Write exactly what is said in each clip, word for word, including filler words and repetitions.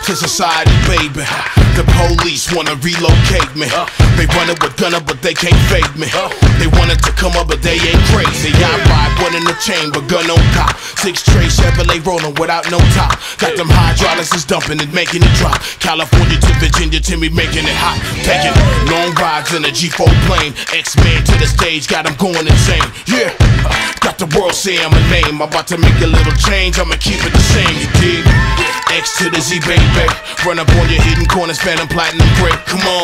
to society, baby. The police wanna relocate me. They run it with gunner, but they can't fake me. They wanted to come up, but they ain't crazy. I ride one in the chamber, gun on cop. Six tray Chevrolet rolling without no top. Got them hydraulics is dumping and making it drop. California to Virginia to me making it hot. Taking long rides in a G four plane. X-Men to the stage, got them going insane. Yeah, got the world saying my name. I'm about to make a little change, I'ma keep it the same, you dig? X to the Z, baby. Run up on your hidden corners, phantom platinum break. Come on,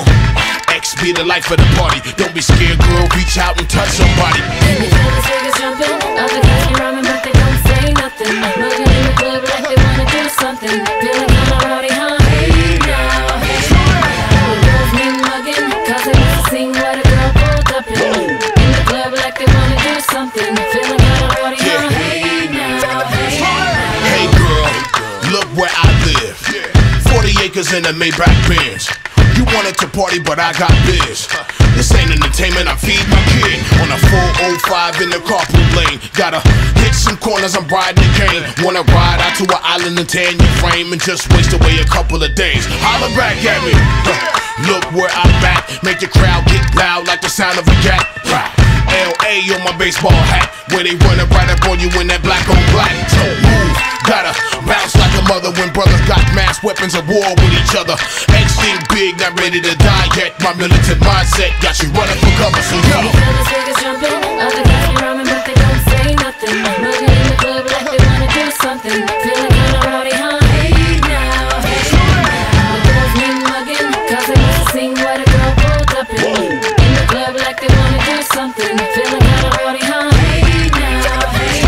X be the life of the party. Don't be scared, girl, reach out and touch somebody. And you feel the figures jumping, other guys be rhyming but they don't say nothing. Looking in the club like they wanna do something. Feeling kinda rowdy, huh? Hey now, hey now. The girls be mugging, cause they used to sing what a girl pulled up in. In the club like they wanna do something. Feeling kinda rowdy, huh? Hey now, hey now. Hey girl, look where I live. Forty acres in a Maybach Benz. You wanted to party, but I got biz. This ain't entertainment, I feed my kid. On a four oh five in the carpool lane. Gotta hit some corners, I'm riding the cane. Wanna ride out to an island and tan your frame and just waste away a couple of days. Holler back at me. Look where I'm at. Make the crowd get loud like the sound of a cat. L A on my baseball hat, where they running right up on you in that black on black. So move, gotta bounce like a mother when brothers got mass weapons of war with each other. X think big, not ready to die yet. My militant mindset got you running for cover, so yo. You feel the figures jumping, other guys be rhyming but they don't say nothing. Moving in the club like they wanna do something. Feeling kinda rowdy, huh? Hey now, hey now. The girls be mugging, cause they used to sing what a girl pulled up in. In the club like they wanna do something. Feeling kinda rowdy, huh? Hey now, hey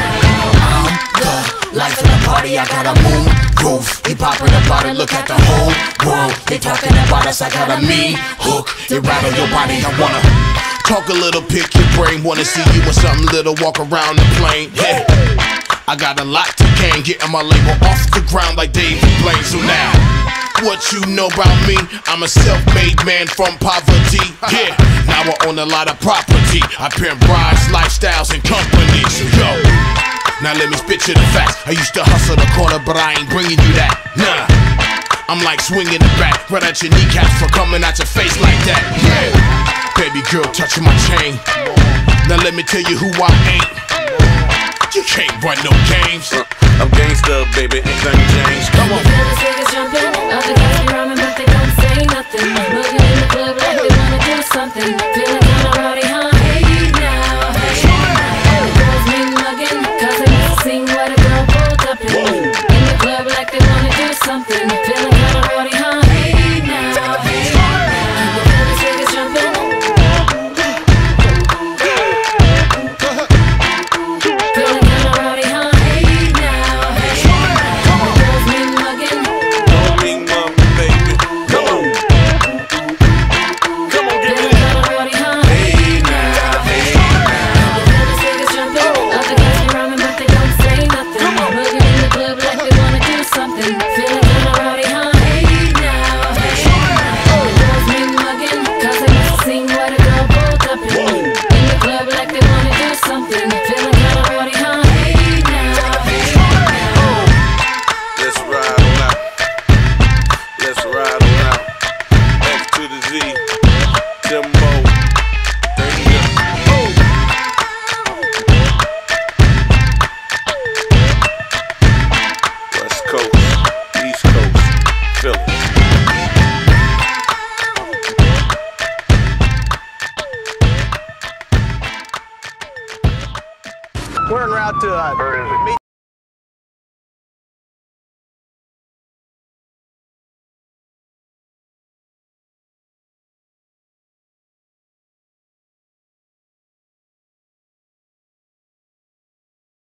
now. I'm the life of the party, I got a moon roof. He popping about it, look at the whole world. They talking about us, I got a mean hook. They rattle your body, I wanna talk a little, pick your brain. Wanna see you with something little, walk around the plane. Yeah, I got a lot to gain, getting my label off the ground like David Blaine. So now, what you know about me? I'm a self-made man from poverty. Yeah, now I own a lot of property. I pimp rides, lifestyles, and companies. So yo, now let me spit you the facts. I used to hustle the corner, but I ain't bringing you that. Nah, I'm like swinging the bat right at your kneecaps for coming at your face like that. Yeah, baby girl touching my chain. Now let me tell you who I ain't. You can't run no games. uh, I'm gangsta, baby, ain't nothing changed. Come on. You feel the figures jumping, other guys be rhyming but they don't say nothing. Moving in the club like they wanna do something. Feeling kinda rowdy, huh? Hey now, hey now. The girls be mugging, cause they used to sing what a girl pulled up in. In the club like they wanna do something. Feeling kinda rowdy, huh? Hey now, hey now. You feel the figures jumping. Feeling kinda rowdy, huh? Hey now, hey now. The girls be mugging. Don't mean mom, baby. Come on. Come on, get Feeling it. kinda rowdy, huh? Hey now, hey now. You feel the figures jumping, other guys be rhyming but they don't say nothing. Moving in the club like they wanna do something. Feeling kinda rowdy, huh? Hey now, hey now. The girls be mugging, cause they used to sing what a girl pulled up in. In the club like they wanna do something. Feeling kinda rowdy, huh? Hey now, hey now. Let's ride on out. Let's ride on out. X to the Z. Timbo. Danger. Oh. West Coast. East Coast. Philly. We're en route to uh, meet